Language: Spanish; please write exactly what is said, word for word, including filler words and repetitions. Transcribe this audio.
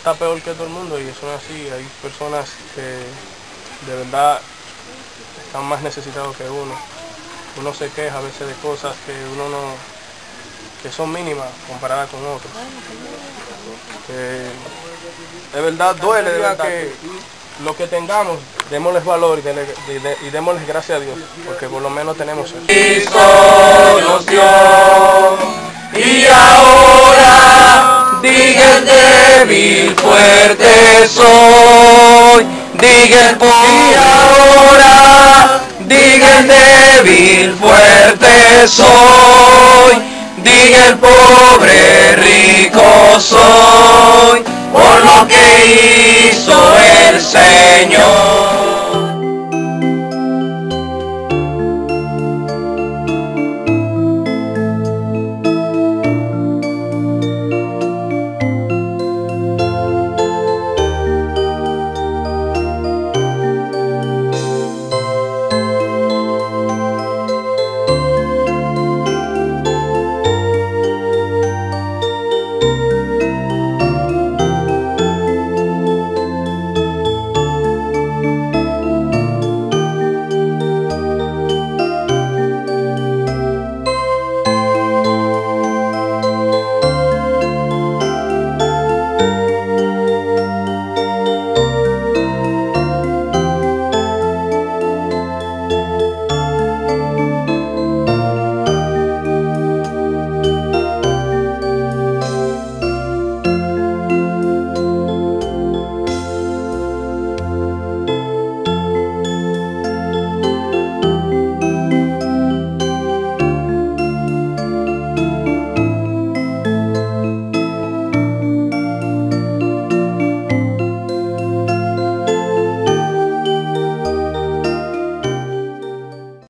está peor que todo el mundo, y eso no es así. Hay personas que de verdad están más necesitados que uno. Uno se queja a veces de cosas que uno no, que son mínimas comparadas con otros. Que de verdad duele, de verdad que lo que tengamos, démosles valor y, dele, y, de, y démosles gracias a Dios, porque por lo menos tenemos eso. Cristo nos dio, y ahora diga el débil fuerte soy, diga el pobre, y ahora diga el débil fuerte soy, diga el pobre rico soy, por lo que